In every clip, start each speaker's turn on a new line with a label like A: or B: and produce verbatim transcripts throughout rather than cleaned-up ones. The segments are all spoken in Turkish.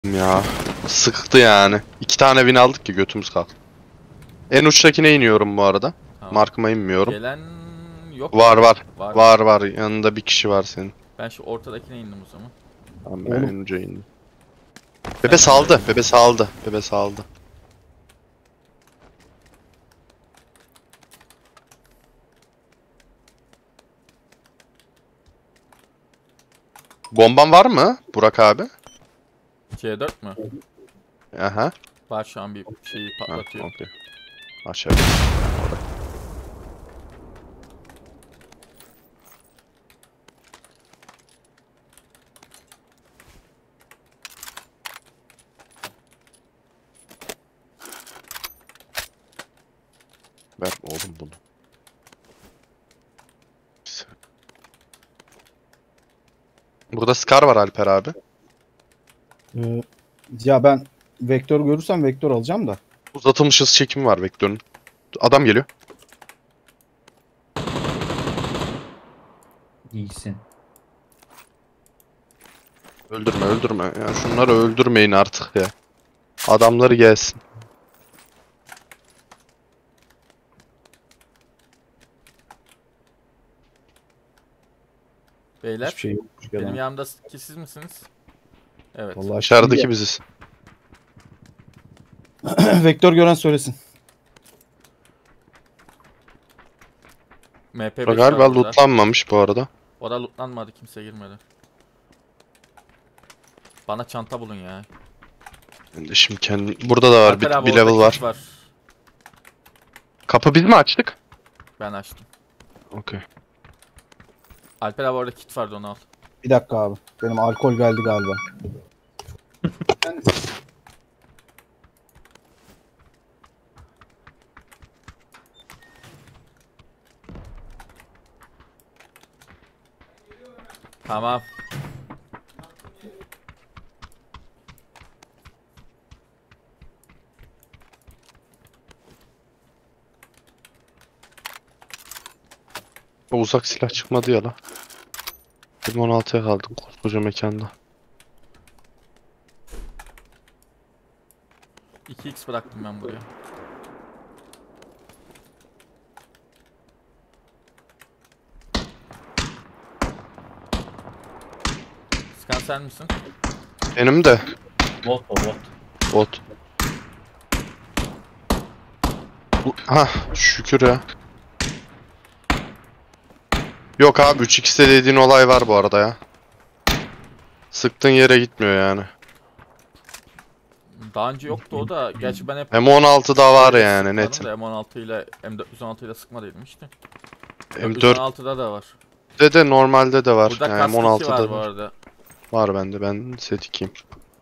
A: Ya sıktı yani. İki tane win aldık ki götümüz kalktı. En uçtakine iniyorum bu arada.
B: Tamam.
A: Markıma inmiyorum.
B: Gelen yok.
A: Var
B: mu?
A: var.
B: Var.
A: Var var. Yanında bir kişi var senin.
B: Ben şu ortadakine indim o zaman.
A: Tamam, ben
C: Oğlum.
A: en uca indim. Bebe saldı. Bebe saldı. Bebe saldı. Bomban var mı Burak abi?
B: C dört mü?
A: Aha.
B: Var, şu an bir şeyi
A: Ha,
B: patlatıyor.
A: okey. Aşağı. Ver oğlum bunu. Burada Scar var Alper abi.
C: Ee, ya ben vektör görürsem vektör alacağım da.
A: Uzatılmış hız çekimi var vektörün. Adam geliyor.
D: İyisin.
A: Öldürme öldürme. Ya şunları öldürmeyin artık ya. Adamları gelsin.
B: Beyler,
C: Hiçbir şey yok.
B: benim yanımdaki siz misiniz? Evet.
C: Vallahi
A: Dışarıdaki
C: şimdi-
A: biziz.
C: vektör gören söylesin.
B: M P beş
A: Bak
B: var
A: galiba
B: burada.
A: lootlanmamış bu arada.
B: Orada lootlanmadı, kimse girmedi. Bana çanta bulun ya.
A: Ben de şimdi kendi... Burada da var
B: Alper
A: bir,
B: abi,
A: bir
B: orada
A: level var.
B: kit var.
A: Kapı biz mi açtık?
B: Ben açtım.
A: Okey.
B: Alper abi, orada kit vardı, onu al.
C: Bir dakika abi. Benim alkol geldi galiba.
B: Tamam.
A: O uzak silah çıkmadı ya la. yirmi on altıya kaldık koskoca mekanda.
B: iki x bıraktım ben buraya. Skan sen misin?
A: Benim de
D: Bot o bot.
A: bot. Bu- Hah şükür ya. Yok abi üç x'te dediğin olay var bu arada ya. Sıktığın yere gitmiyor yani.
B: Daha önce yoktu o da. Gerçi ben hep
A: M on altıda var yani
B: sıkmadım
A: net.
B: da M on altı ile M dört yüz on altı ile sıkmadıydım işte.
A: M
B: M dört yüz on
A: dörtte
B: altıda da var.
A: de normalde de var.
B: Burada
A: Yani
B: kask
A: M on
B: iki
A: altıda
B: var bu
A: var.
B: arada.
A: Var bende, ben set ikiyim.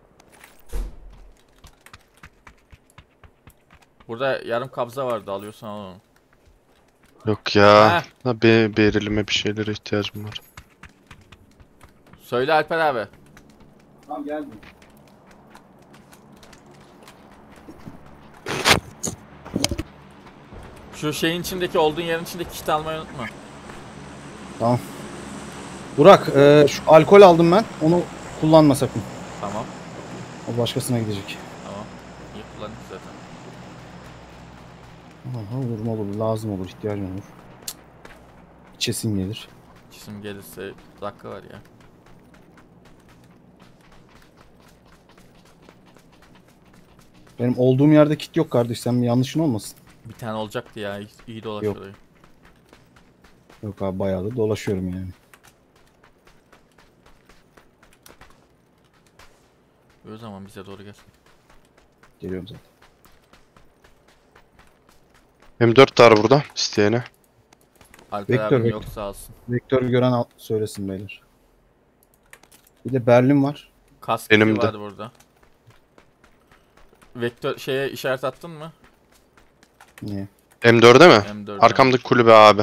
B: Burada yarım kabza vardı, alıyorsan al onu.
A: Yok ya.
B: Heh.
A: Ha, be berilime bir şeylere ihtiyacım var.
B: Söyle Alper abi.
C: Tamam geldim.
B: Şu şeyin içindeki, olduğun yerin içindeki kit almayı unutma.
C: Tamam. Burak e, şu alkol aldım ben. Onu kullanma sakın.
B: Tamam.
C: O başkasına gidecek.
B: Tamam. İyi kullandık zaten.
C: Aha, olur mu olur. Lazım olur. ihtiyacım olur. İçesin gelir.
B: Cisim gelirse dakika var ya.
C: Benim olduğum yerde kit yok kardeş. Sen bir yanlışın olmasın.
B: Bir tane olacaktı ya. iyi- İyi dolaş
C: Yok.
B: orayı.
C: Yok abi bayağı da dolaşıyorum yani.
B: O zaman bize doğru gel.
C: Geliyorum zaten.
A: M dört var burada isteyene.
B: Alper
C: Vektör,
B: abim
C: vektör.
B: yok, sağ olsun.
C: Vektörü gören al- söylesin beyler. Bir de Berlin var.
B: Kask
A: Benim
B: Benim
A: de.
B: vardı burada. Vektör şeye işaret attın mı?
C: Niye?
A: M dörde mi?
B: M dörde.
A: Arkamdaki kulübe abi.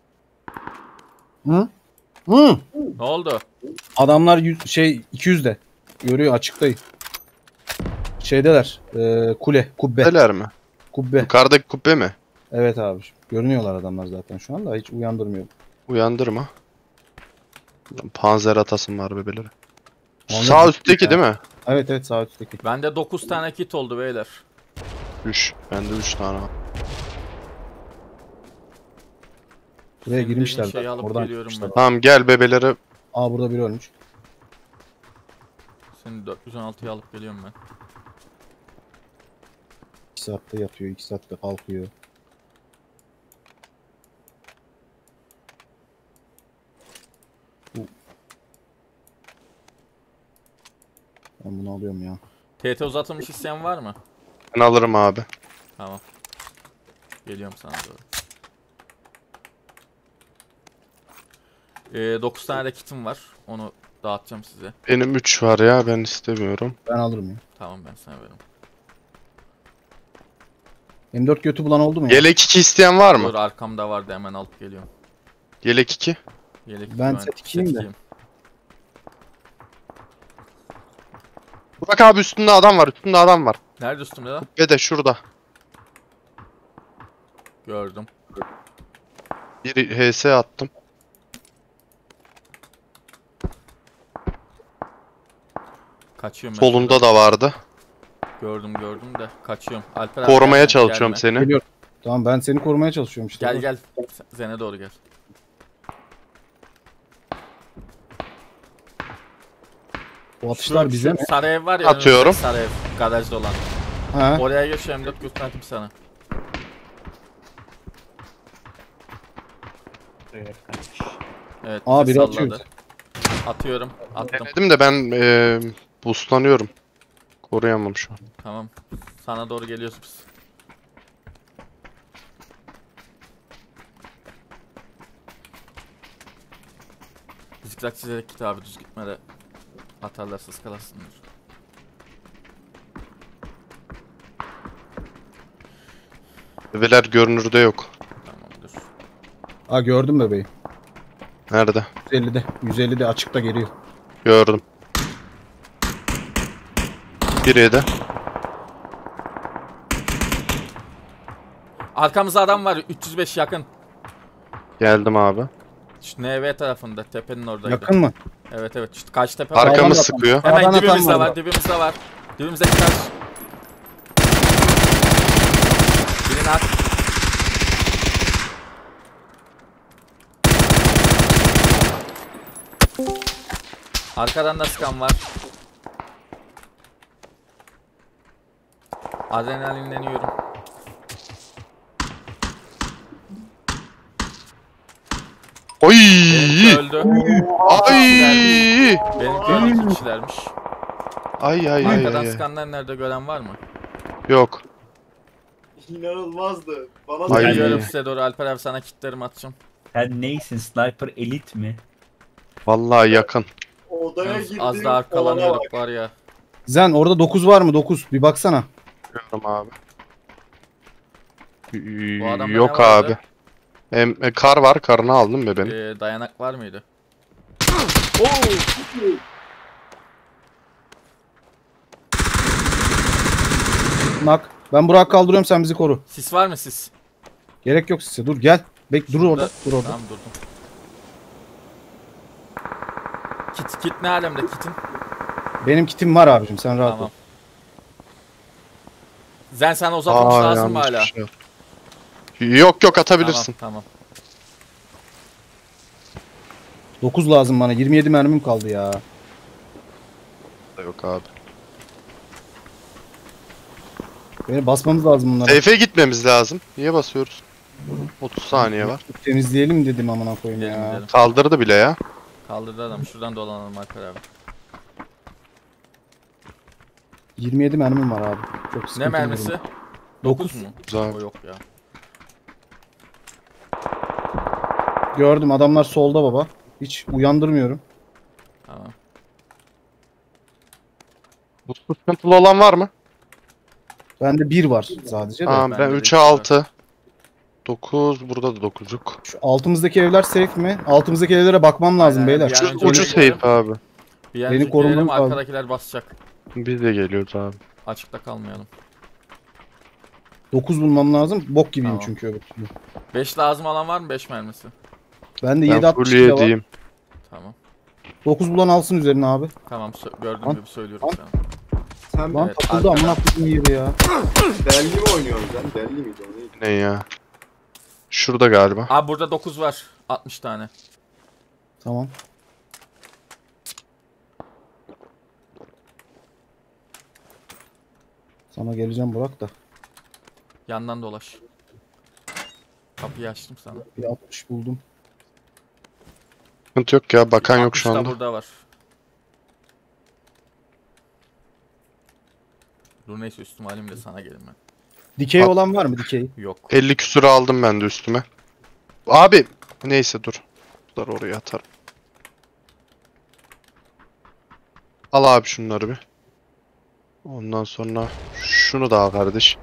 C: Hı? Hı?
B: Ne oldu?
C: Adamlar yüz, şey iki yüzde. Görüyor açıktayım. Şeydeler. E, kule, kubbe.
A: Neler mi?
C: Kubbe.
A: Yukarıdaki kubbe mi?
C: Evet abi. Görünüyorlar adamlar zaten şu anda. Hiç uyandırmıyor.
A: Uyandırma. Panzer atasım var bebeleri.
C: Panzer
A: Sağ
C: ciddi
A: üstteki
C: ya.
A: değil mi?
C: Evet evet sağ üstteki.
B: Bende dokuz tane kit oldu beyler.
A: üç. Bende üç tane var.
C: Buraya
B: Senin
C: girmişler
B: dediğin şeyi
C: zaten.
B: alıp
C: Oradan
B: geliyorum
C: çıkmışlar.
B: ben.
A: Tamam gel bebelere.
C: Aa burada biri ölmüş.
B: Senin dört yüz on altıyı alıp geliyorum ben.
C: iki saatte yatıyor, iki saatte kalkıyor. Bu- Ben bunu alıyorum ya.
B: T T uzatılmış isteyen var mı?
A: Ben alırım abi.
B: Tamam. Geliyorum sana doğru. Ee, dokuz tane de kitim var. Onu dağıtacağım size.
A: Benim üç var ya, ben istemiyorum.
C: Ben alırım ya.
B: Tamam ben sana veririm.
C: M dört götü bulan oldu mu ya?
A: Yelek iki isteyen var mı?
B: Dur arkamda vardı hemen alıp geliyorum.
A: Yelek iki.
B: Yelek
C: Ben
B: güven-
C: set ikiyim de.
B: ikiyim.
A: Burak abi üstünde adam var, üstünde adam var.
B: Nerede üstümde lan?
A: Ve de şurada.
B: Gördüm.
A: Bir H S attım.
B: Kaçıyorum ben.
A: Solunda
B: şuradan.
A: da vardı.
B: Gördüm gördüm de kaçıyorum. Alper abi
A: Korumaya
B: gelme,
A: çalışıyorum
B: gelme.
A: seni.
C: Geliyorum. Tamam ben seni korumaya çalışıyorum işte.
B: Gel gel. Zene doğru gel.
C: Bu atışlar
B: Şu-
C: bize
B: şu
C: mi?
B: Sarı ev var ya.
A: Atıyorum.
B: önümüzdeki Sarı ev. Garajda olan.
C: Ha.
B: Oraya geç M dört gösterdim sana. Evet.
C: Aa,
B: bize
C: biri
B: salladı.
C: atıyor.
B: Atıyorum. Attım.
A: Denedim de ben e, boostlanıyorum. Koruyamam şu an.
B: Tamam. Sana doğru geliyoruz biz. Zikzak çizerek git abi, düz gitme de atarlarsa ıskalasınlar.
A: Bebeler görünürde yok.
B: Tamamdır.
C: Aa gördüm bebeği.
A: Nerede?
C: yüz ellide. yüz ellide açıkta geliyor.
A: Gördüm. Biri de.
B: Arkamızda adam var, üç yüz beş yakın.
A: Geldim abi.
B: Şu N V tarafında, tepenin oradaydı.
C: Yakın mı?
B: Evet evet, şu karşı tepe var.
C: Arka-
A: Arkamız
C: Sağdan
A: sıkıyor.
C: atan-
B: Hemen
C: Sağdan atan
B: dibimizde
C: var
B: var,
C: bak.
B: dibimizde var. Dibimizdeki taş. Birini at. Arkadan da sıkan var. Adrenalinleniyorum.
A: Oy!
B: Benimki öldü.
A: Ay!
B: Benimki iki kişilermiş.
A: Ay ay ay
B: Arkadan
A: ay.
B: sıkanlar nerede, gören var mı?
A: Yok.
D: İnanılmazdı. Bana da
A: Ay.
D: geldi.
B: Geliyorum size doğru, Alper abi sana kitlerimi atacağım.
E: Sen neysin? Sniper Elite mi?
A: Vallahi yakın.
D: Odaya
B: Yalnız
D: girdim.
B: az da
D: olana
B: arkalanıyorduk
D: bak.
B: var ya.
C: Zen orada dokuz var mı? dokuz. Bir baksana.
A: Görüyorum abi.
B: Bu adamda ne
A: Yok
B: vardı?
A: abi. Em, e, kar var, karını aldım be benim.
B: Ee, dayanak var mıydı? Oo!
C: Nak. Ben Burak'ı kaldırıyorum sen bizi koru.
B: Sis var mı sis?
C: Gerek yok size. Dur gel. Bek dur orada. Dur orada.
B: Tamam durdum. Kit, kit ne alemde kitin?
C: Benim kitim var abicim sen rahat
B: Tamam.
C: ol.
B: Zen sana uzatılmış
A: Aa,
B: lazım mı
A: yanlış
B: hala?
A: bir şey yok. Yok yok, atabilirsin.
B: Tamam,
C: dokuz lazım bana. yirmi yedi mermim kaldı ya.
A: Yok abi.
C: Beni basmamız lazım bunlara.
A: Seyfe gitmemiz lazım. Niye basıyoruz? otuz saniye var.
C: Temizleyelim dedim amına koyayım
B: gidelim
C: ya.
B: gidelim.
A: Kaldırdı bile ya.
B: Kaldırdı adam. Şuradan dolanalım Alper abi.
C: yirmi yedi mermim var abi. Çok sıkıntı
B: Ne mermisi?
C: yok.
B: dokuz mu?
A: Güzel.
B: O yok ya.
C: Gördüm adamlar solda baba. Hiç uyandırmıyorum.
B: Tamam.
A: Bu sıkıntılı olan var mı?
C: Bende bir var sadece de.
A: Tamam
B: bende
A: ben
B: de
A: üçe
B: iki var.
A: altı. dokuz, burada da dokuz yok.
C: Şu altımızdaki evler safe mi? Altımızdaki evlere bakmam lazım
B: Aynen,
C: beyler.
B: bir
A: Şu
B: an önce
A: ucu
B: gidelim.
A: safe abi.
B: Bir an
C: Beni
B: önce
C: korumam
B: gidelim,
C: lazım.
B: arkadakiler basacak.
A: Biz de geliyoruz abi.
B: Açıkta kalmayalım.
C: dokuz bulmam lazım. Bok gibiyim
B: Tamam.
C: çünkü öbür türlü.
B: beş lazım olan var mı? beş mermisi.
C: Bende yedi
A: Ben full
C: altmış lira var.
A: yediğim.
B: Tamam.
C: dokuz bulan alsın üzerine abi.
B: Tamam sö- gördüğüm
C: Lan.
B: gibi söylüyorum
C: Lan.
B: sana.
D: Sen
C: Lan
B: Evet,
C: takıldı
B: arkada.
C: amına koyayım yeri ya.
D: belli mi oynuyorsun sen? Belli miydi o neydi?
A: Ne ya? Şurada galiba.
B: Abi burada dokuz var. altmış tane.
C: Tamam. Sana geleceğim Burak da.
B: Yandan dolaş. Kapıyı açtım sana.
C: Bir altmış buldum.
A: Sıkıntı yok ya. Bakan yok
B: altmış
A: şu
B: da
A: anda.
B: burada var. Dur neyse üstüme alayım da sana gelin ben.
C: Dikey
A: At-
C: olan var mı dikey?
B: Yok.
A: elli küsürü aldım ben de üstüme. Abi neyse dur. Bunları oraya atarım. Al abi şunları bir. Ondan sonra şunu da al kardeş.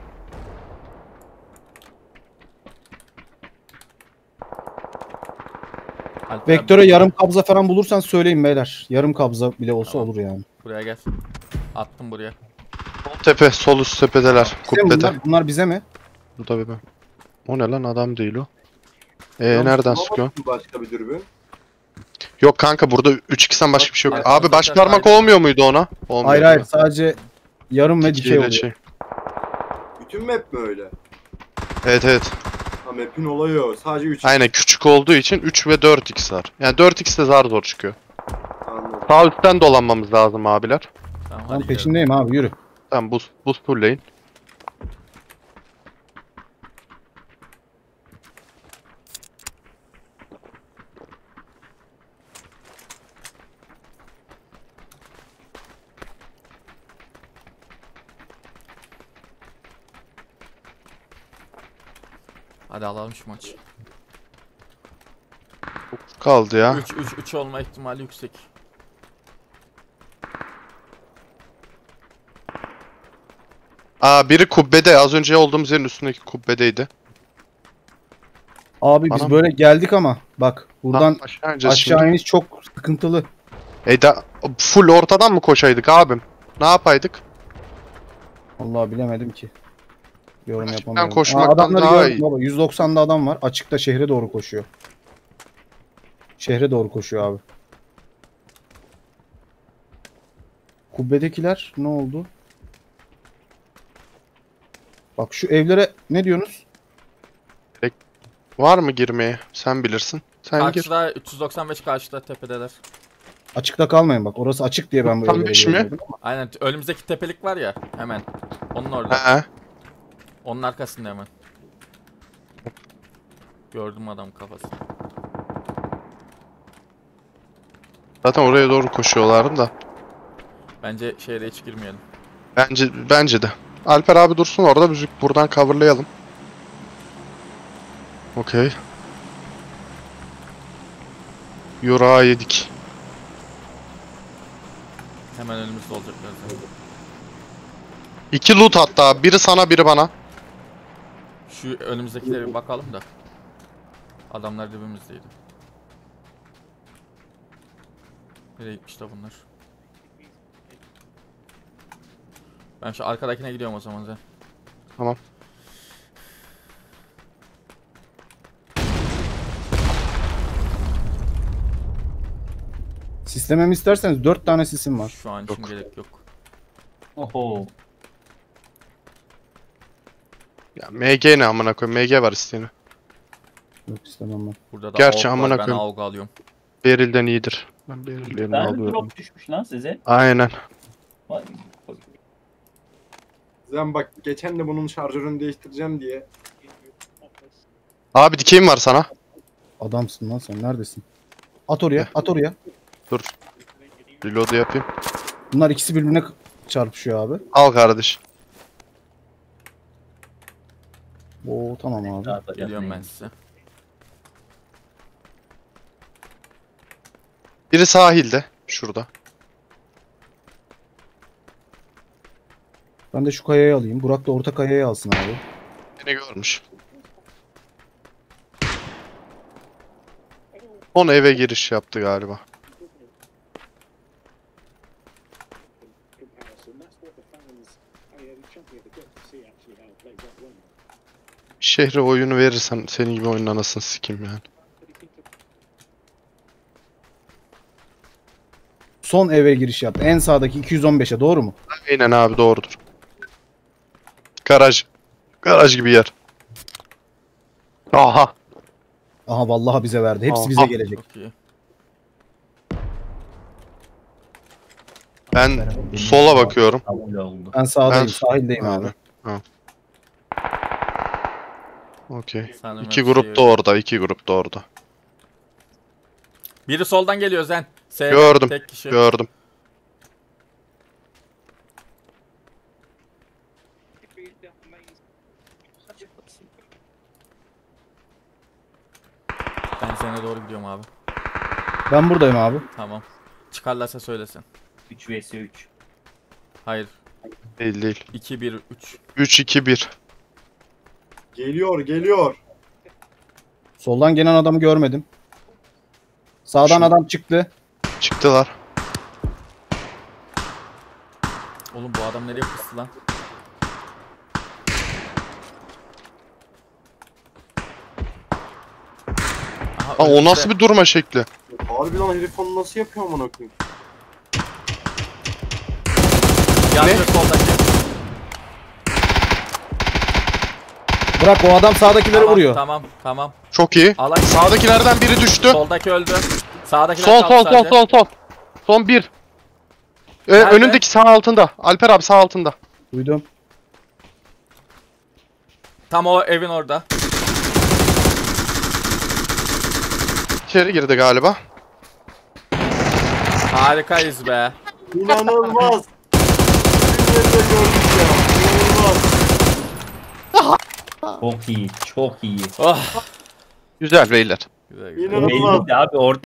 B: Alper abi,
C: Vektör'e yarım kabza falan bulursan söyleyin beyler. Yarım kabza bile olsa
B: Tamam.
C: olur yani.
B: buraya gel. Attım buraya.
A: Sol tepe, sol üst tepedeler.
C: Bize mi
A: Kubbede.
C: bunlar? Bunlar bize mi?
A: Burada bir ben. O ne lan, adam değil o. Ee
D: Yalnız
A: nereden
D: bulamadın
A: sıkıyor?
D: mı başka bir dürbün?
A: Yok kanka, burada üç x'ten başka bir şey yok.
B: Ay-
A: Abi baş
B: ay-
A: parmak
B: ay-
A: olmuyor muydu ona? Olmuyor.
C: Hayır hayır sadece yarım ve dikey
A: Dikiyle
C: oluyor.
A: şey.
D: Bütün map mi öyle?
A: Evet evet.
D: Ha map'in olayı o. Sadece üç.
A: Aynen, küçük olduğu için üç ve dört x var. Yani dört x de zar zor çıkıyor.
D: Anladım.
A: Sağ üstten dolanmamız lazım abiler.
B: Tamam
C: Ben
B: hadi gidelim.
C: peşindeyim abi yürü.
A: Tamam, buz, buz fullleyin.
B: Hadi alalım şu maçı.
A: Kaldı ya.
B: üç üç üç olma ihtimali yüksek.
A: Aa, biri kubbede. Az önce olduğumuz yerin üstündeki kubbedeydi.
C: Abi
A: Bana
C: biz
A: mı?
C: böyle geldik ama bak buradan
A: Lan aşağı ineceğiz
C: aşağı
A: şimdi.
C: iniş çok sıkıntılı.
A: E da, full ortadan mı koşaydık abim? Ne yapaydık?
C: Vallahi bilemedim ki. Yorum
A: Açıktan
C: yapamıyorum.
A: koşmaktan
C: adamları
A: daha
C: gördüm
A: iyi.
C: baba. yüz doksan'da adam var. Açıkta şehre doğru koşuyor. Şehre doğru koşuyor abi. Kubbedekiler ne oldu? Bak şu evlere ne diyorsunuz?
A: Var mı girmeye? Sen bilirsin. Sen gir.
B: Karşıda üç yüz doksan beş karşıda tepedeler.
C: Açıkta kalmayın bak. Orası açık diye ben bu
A: Tam
C: evlere
A: beş mi?
C: girdim ama.
B: Aynen önümüzdeki tepelik var ya hemen. Onun orada.
A: He.
B: Onun arkasında hemen. Gördüm adam kafasını.
A: Zaten oraya doğru koşuyorlardı da.
B: Bence şehre hiç girmeyelim.
A: Bence bence de. Alper abi dursun orada, biz buradan coverlayalım. Okey. Yura yedik.
B: Hemen önümüzde olacaklar zaten.
A: İki loot hatta. Biri sana, biri bana.
B: Şu önümüzdekilere bir bakalım da. Adamlar dibimizdeydi. Nereye gitmiş de bunlar? Ben şu arkadakine gidiyorum o zaman zaten.
A: Tamam.
C: Sistememi isterseniz dört tane sisim var.
B: Şu an için
A: Yok.
B: gerek yok.
E: Oho.
A: Ya M G ne amına koyayım? M G var isteyene.
C: Yok istemem ben.
B: Burada da
A: Gerçi
B: AUG
A: amına
B: var. Ben
A: koyayım.
B: AUG alıyorum.
A: Beril'den iyidir. Ben Beril'lerini
E: Ben
A: alıyorum.
E: drop düşmüş lan size.
A: Aynen.
E: Vay.
D: Sen bak geçen de bunun şarjörünü değiştireceğim diye.
A: Abi dikeyim var sana.
C: Adamsın lan sen. Neredesin? At oraya. At oraya.
A: Dur. Reload yapayım.
C: Bunlar ikisi birbirine k- çarpışıyor abi.
A: Al kardeş.
C: Oo tamam abi.
E: Rahat rahat
B: Geliyorum ben
E: yapmayın.
B: size.
A: Biri sahilde. Şurada.
C: Ben de şu kayayı alayım. Burak da orta kayayı alsın abi.
A: Beni görmüş. Son eve giriş yaptı galiba. Şehre oyunu verirsen senin gibi oyunun anasını sikeyim yani.
C: son eve giriş yaptı. En sağdaki iki yüz on beşe doğru mu?
A: Aynen abi doğrudur. Garaj. Garaj gibi yer. Aha.
C: Aha vallahi bize verdi. Hepsi
A: Aha.
C: bize gelecek.
B: Çok iyi.
A: Ben sola bakıyorum.
E: Öyle oldu.
C: Ben sağdayım,
A: Ben-
C: sahildeyim abi.
A: Ha. Okey.
B: Sen Ömer
A: İki grup
B: şeyi-
A: da orada, iki grup da orada.
B: Biri soldan geliyor Zen. S'den
A: Gördüm,
B: Tek kişi.
A: Gördüm.
B: Ben sana doğru gidiyorum abi.
C: Ben buradayım abi.
B: Tamam. Çıkarlarsa söylesin.
E: üç vs üç.
B: Hayır.
A: Değil değil.
B: iki bir üç.
A: üç iki bir.
D: Geliyor geliyor.
C: Soldan gelen adamı görmedim. Sağdan
A: Şu-
C: adam çıktı.
A: Çıktılar.
B: Oğlum bu adam nereye fıstı lan? Aha,
A: Aa, o
B: önümüzde.
A: nasıl bir durma şekli?
D: Harbi lan herif onu nasıl yapıyor amına koyayım?
B: Yandı
A: Ne?
B: soldaki.
C: Bırak o adam sağdakileri
B: Tamam,
C: vuruyor.
B: Tamam tamam.
A: Çok iyi.
B: Alan
A: Sağdakilerden biri düştü.
B: soldaki öldü. Sağdakiler
A: Sol
B: kaldı
A: sol sol
B: sadece.
A: sol sol. Son bir. Ee,
B: Nerede?
A: önündeki sağ altında. Alper abi sağ altında.
C: Duydum.
B: Tam o evin orada.
A: İçeri girdi galiba.
B: Harikayız be.
D: İnanılmaz. Günleri de gördük ya. İnanılmaz.
E: Çok iyi, çok iyi.
B: Oh.
A: Güzel beyler.
B: Güzel güzel.
D: İnanılmaz.
E: Belliydi abi orada.